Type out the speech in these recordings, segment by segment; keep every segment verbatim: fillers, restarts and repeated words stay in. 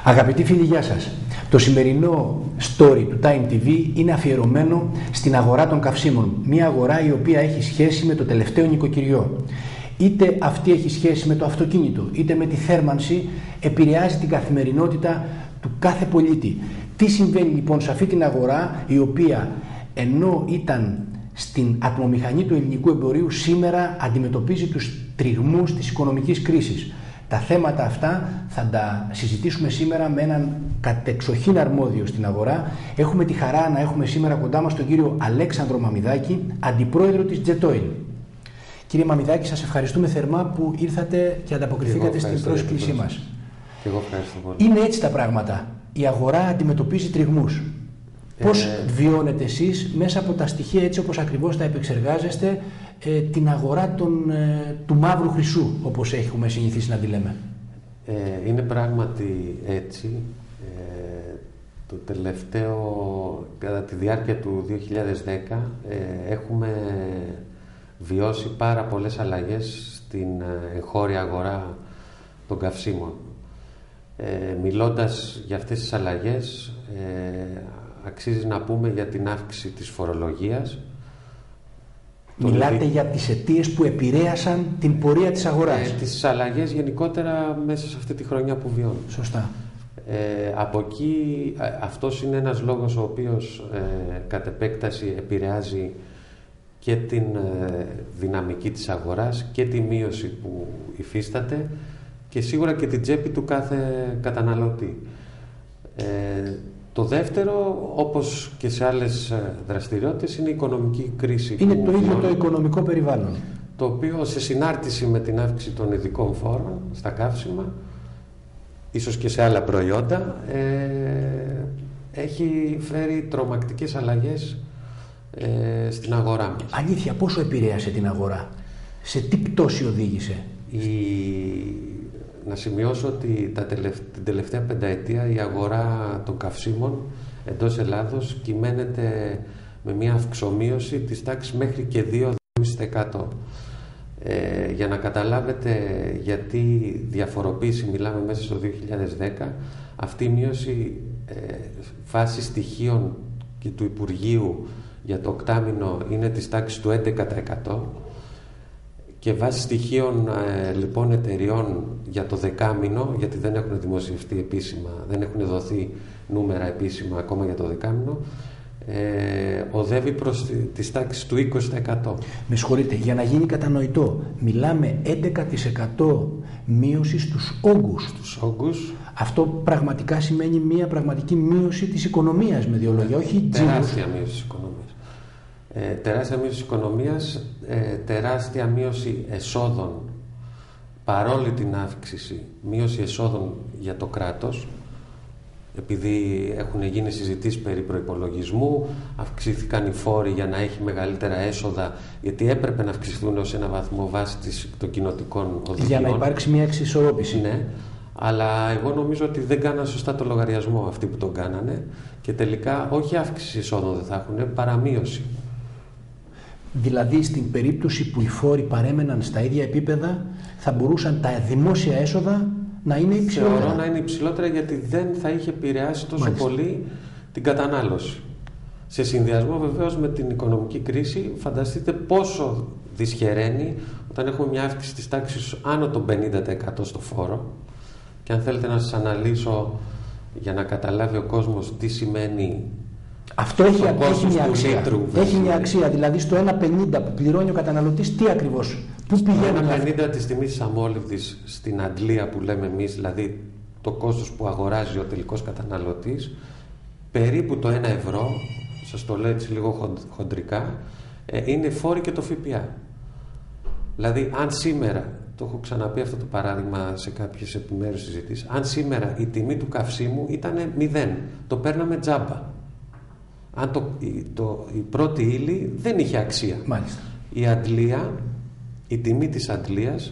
Αγαπητοί φίλοι, γεια σας. Το σημερινό story του Time τι βι είναι αφιερωμένο στην αγορά των καυσίμων. Μια αγορά η οποία έχει σχέση με το τελευταίο νοικοκυριό. Είτε αυτή έχει σχέση με το αυτοκίνητο, είτε με τη θέρμανση, επηρεάζει την καθημερινότητα του κάθε πολίτη. Τι συμβαίνει λοιπόν σε αυτή την αγορά, η οποία ενώ ήταν στην ατμομηχανή του ελληνικού εμπορίου, σήμερα αντιμετωπίζει τους τριγμούς της οικονομικής κρίσης. Τα θέματα αυτά θα τα συζητήσουμε σήμερα με έναν κατεξοχήν αρμόδιο στην αγορά. Έχουμε τη χαρά να έχουμε σήμερα κοντά μας τον κύριο Αλέξανδρο Μαμιδάκη, αντιπρόεδρο της JetOil. Κύριε Μαμιδάκη, σας ευχαριστούμε θερμά που ήρθατε και ανταποκριθήκατε στην πρόσκλησή μας. Και εγώ ευχαριστώ πολύ. Είναι έτσι τα πράγματα. Η αγορά αντιμετωπίζει τριγμούς. Ε... Πώς βιώνετε εσείς μέσα από τα στοιχεία, έτσι όπως ακριβώς τα επεξεργάζεστε, ε, την αγορά των, ε, του μαύρου χρυσού, όπως έχουμε συνηθίσει να τη λέμε? Ε, είναι πράγματι έτσι. Ε, το τελευταίο, κατά τη διάρκεια του δύο χιλιάδες δέκα, ε, έχουμε βιώσει πάρα πολλές αλλαγές στην εγχώρια αγορά των καυσίμων. Ε, μιλώντας για αυτές τις αλλαγές, ε, αξίζει να πούμε για την αύξηση της φορολογίας. Μιλάτε δι... για τις αιτίες που επηρέασαν την πορεία της αγοράς. Ε, τις αλλαγές γενικότερα μέσα σε αυτή τη χρονιά που βιώνουμε. Σωστά. Ε, από εκεί, αυτός είναι ένας λόγος ο οποίος ε, κατ' επέκταση επηρεάζει και την ε, δυναμική της αγοράς και τη μείωση που υφίσταται και σίγουρα και την τσέπη του κάθε καταναλωτή. Ε, το δεύτερο, όπως και σε άλλες δραστηριότητες, είναι η οικονομική κρίση. Είναι το ίδιο το οικονομικό περιβάλλον. Το οποίο σε συνάρτηση με την αύξηση των ειδικών φόρων στα καύσιμα, ίσως και σε άλλα προϊόντα, ε, έχει φέρει τρομακτικές αλλαγές ε, στην αγορά μας. Αλήθεια, πόσο επηρέασε την αγορά? Σε τι πτώση οδήγησε? Η... Να σημειώσω ότι τα τελευ... την τελευταία πενταετία η αγορά των καυσίμων εντός Ελλάδος κυμαίνεται με μια αυξομείωση της τάξης μέχρι και δύο με πέντε τοις εκατό. Ε, για να καταλάβετε γιατί διαφοροποίηση μιλάμε μέσα στο δύο χιλιάδες δέκα, αυτή η μείωση ε, βάσει στοιχείων και του Υπουργείου για το οκτάμηνο είναι της τάξης του έντεκα τοις εκατό. Και βάσει στοιχείων ε, λοιπόν εταιριών για το δεκάμηνο, γιατί δεν έχουν δημοσιευτεί επίσημα, δεν έχουν δοθεί νούμερα επίσημα ακόμα για το δεκάμηνο, ε, οδεύει προς τις τάξεις του είκοσι τοις εκατό. Με συγχωρείτε, για να γίνει κατανοητό, μιλάμε έντεκα τοις εκατό μείωση στους όγκους. Στους όγκους. Αυτό πραγματικά σημαίνει μια πραγματική μείωση της οικονομίας, με δύο λόγια, όχι τεράστια μείωση της οικονομίας. Ε, τεράστια μείωση της οικονομίας, ε, τεράστια μείωση εσόδων, παρόλη την αύξηση, μείωση εσόδων για το κράτος, επειδή έχουν γίνει συζητήσεις περί προϋπολογισμού, αυξήθηκαν οι φόροι για να έχει μεγαλύτερα έσοδα, γιατί έπρεπε να αυξηθούν ως ένα βαθμό βάση των κοινοτικών οδηγιών. Για να υπάρξει μια εξισορρόπηση. Ναι, αλλά εγώ νομίζω ότι δεν κάναν σωστά το λογαριασμό αυτοί που τον κάνανε και τελικά όχι αύξηση εσόδων δεν θα έχουν, παραμείωση. Δηλαδή στην περίπτωση που οι φόροι παρέμεναν στα ίδια επίπεδα, θα μπορούσαν τα δημόσια έσοδα να είναι υψηλότερα. Θεωρώ να είναι υψηλότερα, γιατί δεν θα είχε επηρεάσει τόσο Μάλιστα. πολύ την κατανάλωση. Σε συνδυασμό βεβαίως με την οικονομική κρίση, φανταστείτε πόσο δυσχεραίνει όταν έχουμε μια αύξηση της τάξης άνω των πενήντα τοις εκατό στο φόρο. Και αν θέλετε να σας αναλύσω για να καταλάβει ο κόσμος τι σημαίνει. Αυτό έχει, έχει, μια αξία. Λίτρου, έχει μια αξία. Δηλαδή στο ένα πενήντα που πληρώνει ο καταναλωτής, τι ακριβώς, πού πηγαίνει? ένα πενήντα της τιμής της αμόλυβδης στην αντλία που λέμε εμείς, δηλαδή το κόστος που αγοράζει ο τελικός καταναλωτής, περίπου το ένα ευρώ, σας το λέω έτσι λίγο χοντρικά, είναι φόροι και το ΦΠΑ. Δηλαδή αν σήμερα, το έχω ξαναπεί αυτό το παράδειγμα σε κάποιες επιμέρους συζητήσεις, αν σήμερα η τιμή του καυσίμου ήταν μηδέν, το παίρναμε τζάμπα. Αν το, το, η πρώτη ύλη δεν είχε αξία. Μάλιστα. Η αντλία, η τιμή της αντλίας,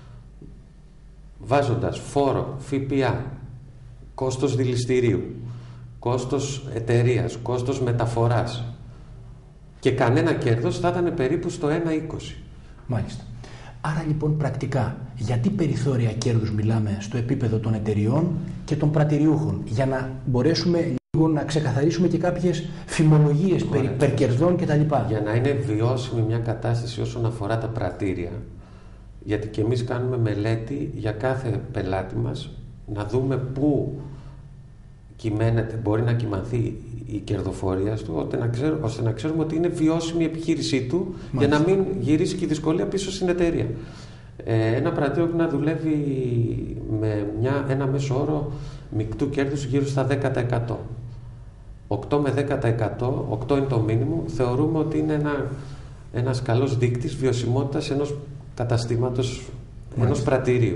βάζοντας φόρο, ΦΠΑ, κόστος δηληστηρίου, κόστος εταιρείας, κόστος μεταφοράς και κανένα κέρδος, θα ήταν περίπου στο ένα είκοσι. Μάλιστα. Άρα λοιπόν πρακτικά, γιατί περιθώρια κέρδους μιλάμε στο επίπεδο των εταιριών και των πρατηριούχων, για να μπορέσουμε λίγο να ξεκαθαρίσουμε και κάποιες φημολογίες περί υπερκερδών κτλ. Για να είναι βιώσιμη μια κατάσταση όσον αφορά τα πρατήρια, γιατί και εμείς κάνουμε μελέτη για κάθε πελάτη μας, να δούμε πού κυμαίνεται, μπορεί να κυμανθεί η κερδοφορία του, ώστε να, ξέρουμε, ώστε να ξέρουμε ότι είναι βιώσιμη η επιχείρησή του. Μάλιστα. Για να μην γυρίσει και η δυσκολία πίσω στην εταιρεία. Ε, ένα πρατήριο που να δουλεύει με μια, ένα μέσο όρο μεικτού κέρδους γύρω στα δέκα τοις εκατό. οκτώ με δέκα τοις εκατό, οκτώ είναι το μήνυμο, θεωρούμε ότι είναι ένα, ένας καλός δείκτης βιωσιμότητας ενός καταστήματος, Μάλιστα. ενός πρατηρίου.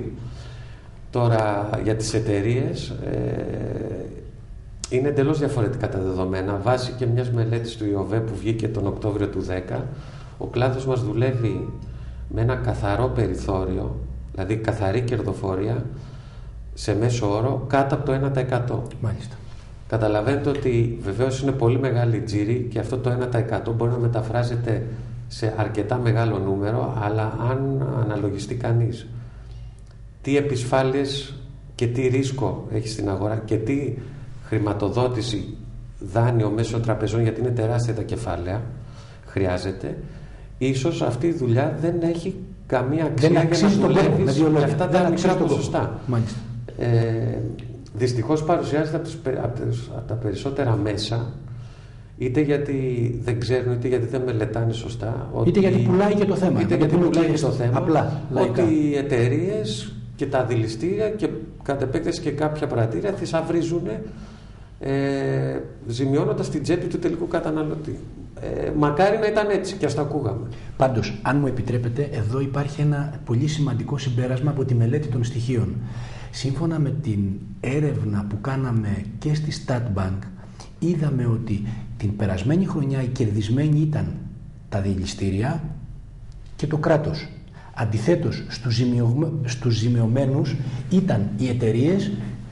Τώρα για τις εταιρείες ε, είναι εντελώς διαφορετικά τα δεδομένα. Βάσει και μιας μελέτης του ΙΟΒΕ που βγήκε τον Οκτώβριο του δέκα, ο κλάδος μας δουλεύει με ένα καθαρό περιθώριο, δηλαδή καθαρή κερδοφορία σε μέσο όρο κάτω από το ένα τοις εκατό. Μάλιστα. Καταλαβαίνετε ότι βεβαίως είναι πολύ μεγάλη τζίρη και αυτό το ένα τοις εκατό μπορεί να μεταφράζεται σε αρκετά μεγάλο νούμερο, αλλά αν αναλογιστεί κανείς τι επισφάλειες και τι ρίσκο έχει στην αγορά και τι χρηματοδότηση, δάνειο μέσω τραπεζών, γιατί είναι τεράστια τα κεφάλαια, χρειάζεται, ίσως αυτή η δουλειά δεν έχει καμία αξία δεν για να δουλεύεις με αυτά τα μικρά ποσοστά. Ε, δυστυχώς παρουσιάζεται από, τους, από, τους, από τα περισσότερα μέσα, είτε γιατί δεν ξέρουν, είτε γιατί δεν μελετάνε σωστά, ότι, είτε γιατί πουλάει και το θέμα, είτε γιατί πουλάει και το θέμα, απλά, ότι οι εταιρείες και τα δηληστήρια και κατ' επέκταση και κάποια πρατήρια θησαυρίζουν, ε, ζημιώνοντας την τσέπη του τελικού καταναλωτή. Ε, μακάρι να ήταν έτσι και ας το ακούγαμε. Πάντως, αν μου επιτρέπετε, εδώ υπάρχει ένα πολύ σημαντικό συμπέρασμα από τη μελέτη των στοιχείων. Σύμφωνα με την έρευνα που κάναμε και στη Statbank, είδαμε ότι την περασμένη χρονιά οι κερδισμένοι ήταν τα δηληστήρια και το κράτος. Αντιθέτως, στους, ζημιω... στους ζημιωμένους ήταν οι εταιρείες,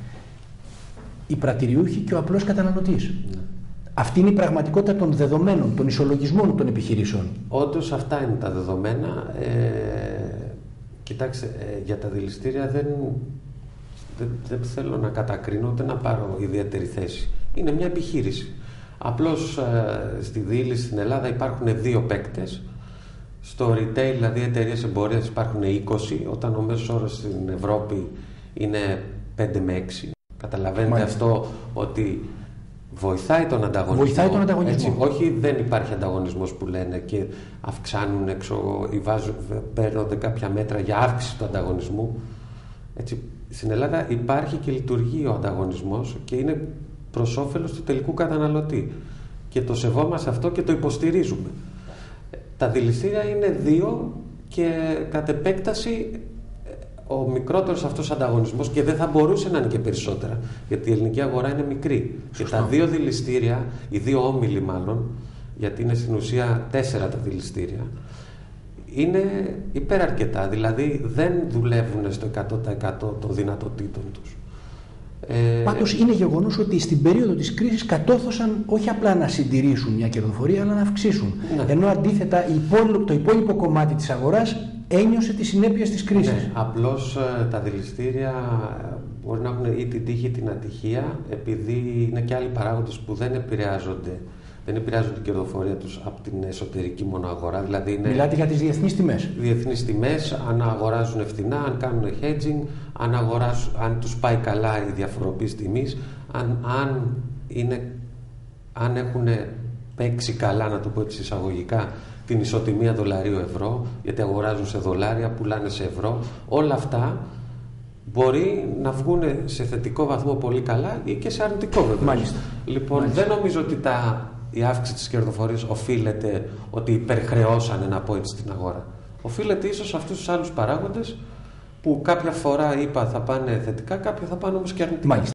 οι πρατηριούχοι και ο απλός καταναλωτής. Ναι. Αυτή είναι η πραγματικότητα των δεδομένων, των ισολογισμών των επιχειρήσεων. Όντως αυτά είναι τα δεδομένα. Ε, κοιτάξτε, ε, για τα δηληστήρια δεν, δεν, δεν θέλω να κατακρίνω ούτε να πάρω ιδιαίτερη θέση. Είναι μια επιχείρηση. Απλώς ε, στη δίληση στην Ελλάδα υπάρχουν δύο παίκτες. Στο retail, δηλαδή εταιρείες εμπορίας, υπάρχουν είκοσι, όταν ο μέσος όρος στην Ευρώπη είναι πέντε με έξι. Καταλαβαίνετε Μάλιστα. αυτό ότι βοηθάει τον ανταγωνισμό. Βοηθάει τον ανταγωνισμό. Έτσι, όχι, δεν υπάρχει ανταγωνισμός που λένε και αυξάνουν έξω ή βάζουν, παίρνονται κάποια μέτρα για αύξηση του ανταγωνισμού. Έτσι, στην Ελλάδα υπάρχει και λειτουργεί ο ανταγωνισμός και είναι προς όφελος του τελικού καταναλωτή. Και το σεβόμαστε αυτό και το υποστηρίζουμε. Τα δηληστήρια είναι δύο και κατ' επέκταση ο μικρότερος αυτός ανταγωνισμός, και δεν θα μπορούσε να είναι και περισσότερα, γιατί η ελληνική αγορά είναι μικρή. Σωστό. Και τα δύο δηληστήρια, οι δύο όμιλοι μάλλον, γιατί είναι στην ουσία τέσσερα τα δηληστήρια, είναι υπεραρκετά, δηλαδή δεν δουλεύουν στο εκατό τοις εκατό των δυνατοτήτων τους. Ε... Πάντως είναι γεγονός ότι στην περίοδο της κρίσης κατόρθωσαν όχι απλά να συντηρήσουν μια κερδοφορία, αλλά να αυξήσουν. Ναι. Ενώ αντίθετα το υπόλοιπο κομμάτι της αγοράς ένιωσε τις συνέπειες της κρίσης. Ναι, απλώς τα δηληστήρια μπορεί να έχουν ή την τύχη ή την ατυχία, επειδή είναι και άλλοι παράγοντες που δεν επηρεάζονται, δεν επηρεάζουν την κερδοφορία τους από την εσωτερική μόνο αγορά. Δηλαδή είναι Μιλάτε για τις διεθνείς τιμές. Διεθνείς τιμές, αν αγοράζουν φθηνά, αν κάνουν hedging, αν, αγοράζουν, αν τους πάει καλά η διαφοροποίηση τιμής, αν, αν, είναι, αν έχουν παίξει καλά, να το πω έτσι εισαγωγικά, την ισοτιμία δολαρίου-ευρώ, γιατί αγοράζουν σε δολάρια, πουλάνε σε ευρώ. Όλα αυτά μπορεί να βγουν σε θετικό βαθμό πολύ καλά ή και σε αρνητικό βέβαια. Μάλιστα. Λοιπόν, Μάλιστα. δεν νομίζω ότι τα, η αύξηση της κερδοφορίας οφείλεται ότι υπερχρεώσανε, να πω έτσι, στην αγορά. Οφείλεται ίσως σε αυτούς τους άλλους παράγοντες που κάποια φορά είπα θα πάνε θετικά, κάποια θα πάνε όμως και αρνητικά. Μάλιστα.